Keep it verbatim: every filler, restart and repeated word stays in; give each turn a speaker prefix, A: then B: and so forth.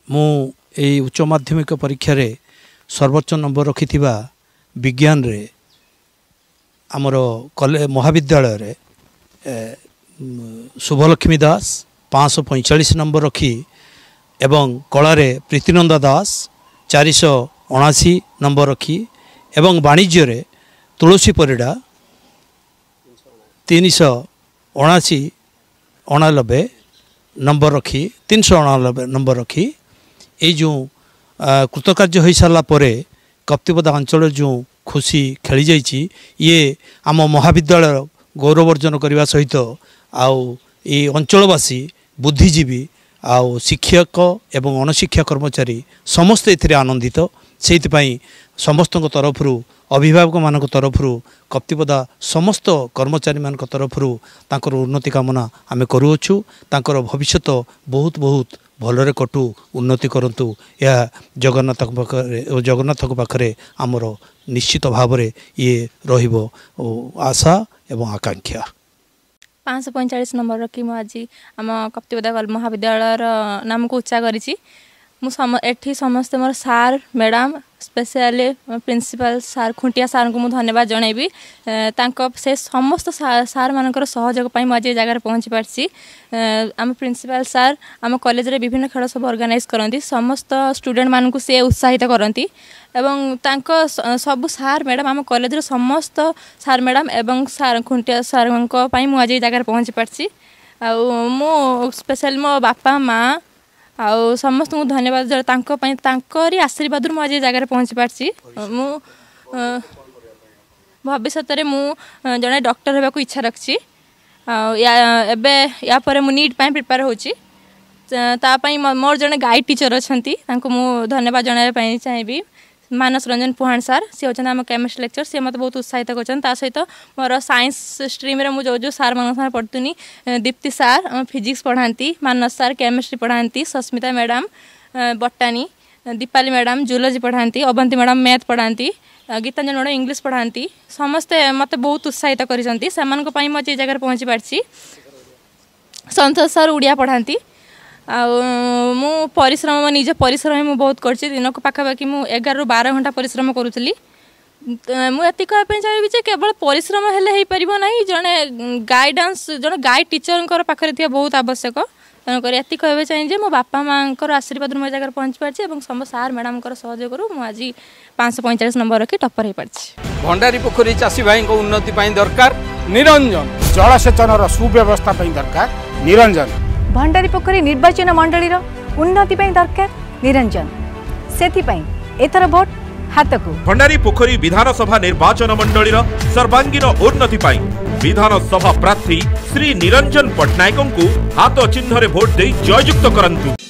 A: मु ए उच्च माध्यमिक परीक्षा रे सर्वोच्च नंबर रखि विज्ञान रे आमर कॉलेज महाविद्यालय रे शुभलक्ष्मी दास पाँच सौ पैंचाश नंबर रखी एवं कला रे प्रीतिनंदा दास चार सौ अणाशी नंबर रखी एवं वाणिज्य रे तुलसी परिडा तीन सौ अणाशी अणानबे नंबर रखी तीन सौ अणानबे नंबर रखी ये जो कृतकार्य हो सारा पर कप्तिपदा अंचल जो खुशी खेली जाइए ये आम महाविद्यालय गौरव अर्जन करने सहित आउ ये अंचलवासी बुद्धिजीवी आउ शिक्षक एवं अणशिक्षा कर्मचारी समस्त ए आनंदित से समस्त तरफ अभिभावक मान तरफ कप्तिपदा समस्त कर्मचारी मान तरफ उन्नति कामना आम करुचु तांकर भविष्य बहुत बहुत भलरे कटु उन्नति करंतु या जगन्नाथ पाखरे जगन्नाथ पाखरे आमर निश्चित भाव ये रहिबो आशा एवं आकांक्षा।
B: पाँच सौ पैंचाश नंबर रखी मु आज आम कप्तिपदा महाविद्यालय नाम को उच्चा करी मु सम एठी समस्त मोर सार मैडम स्पेशली प्रिंसिपल सार खुंटिया सार को मु धन्यवाद जनइबी से समस्त सार मानकर सहयोग पाई मुझे जगह पहुँची पार्सी। आम प्रिंसिपल सार आम कॉलेज रे विभिन्न खेल सब ऑर्गेनाइज करती समस्त स्टूडेंट मान को से उत्साहित करती एवं तांको सबु सार मैडम आम कॉलेज रे समस्त सार मैडम एवं सार खुंटिया सार मुझे जगह पहुँची पार्सी। आ मु स्पेशल मो बापा माँ आउ समस्त को धन्यवाद तांकरी आशीर्वाद मु आज जगह पहुँची पार्सी। मु भविष्य मु जड़े डॉक्टर होगा इच्छा रखी एबे या पर मु नीट पाई प्रिपेयर होची तापाई मोर जड़े गाइड टीचर अच्छा मु धन्यवाद जनाई चाहिए मानस रंजन पुहान सार सी होचन आम केमिस्ट्री लेक्चर सी मत बहुत उत्साहित कर सहित मोर साइंस स्ट्रीम रे मु जो जो सार मान साथ पढ़ुनी दीप्ति सार फिजिक्स पढ़ाती मानस सार केमिस्ट्री पढ़ाती Sasmita madam botany Deepali madam zoology पढ़ाती अवंती मैडम मैथ पढ़ाती गीतांजन मैडम इंग्लिश पढ़ाती समस्ते मत बहुत उत्साहित कर मुझे जगह पहुँची पार्सी। संतोष सार उड़िया पढ़ाती मु परिश्रम मो निज परिश्रम मु बहुत कर दिन को पाखापाखि मु एगार रु बारह घंटा परिश्रम करूली मुझे कहवाई चाहिए केवल परिश्रम हेले हो पार ना जड़े गाइडेंस जड़े गाइड टीचर पाखे बहुत आवश्यक तेणुक ये कहवाई चाहिए मो बापा माँ आशीर्वाद मो जगह पहुँची पार्टी सब सार मैडम सहयोग मुझे पाँच सौ पैंचाश नंबर रखी टपर हो पार्टी।
C: भंडारी पोखरी चाषी भाई उन्नति दरकार निरंजन
D: जलसेचन सुव्यवस्था दरकार निरंजन
E: भंडारी पोखरी निर्वाचन मंडली उन्नति दरकार निरंजन से एथर भोट हाथ को
F: भंडारी पोखरी विधानसभा निर्वाचन मंडली सर्वांगीन उन्नति विधानसभा प्रार्थी श्री निरंजन पट्टनायक को हाथ चिन्ह भोट दे जययुक्त करंतु।